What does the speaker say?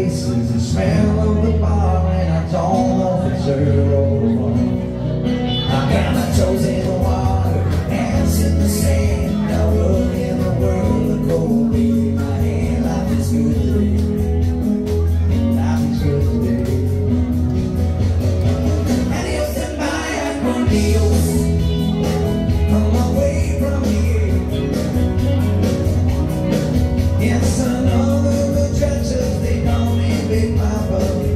face is the smell of the bar, and I don't know if it's her or one. I got my toes in the water, hands in the sand, no room in the world to go away. My hand, life is good today. Life is good today. Adios and bye, adios. On my way from here, yes, I know the judges, they call me Big Papa.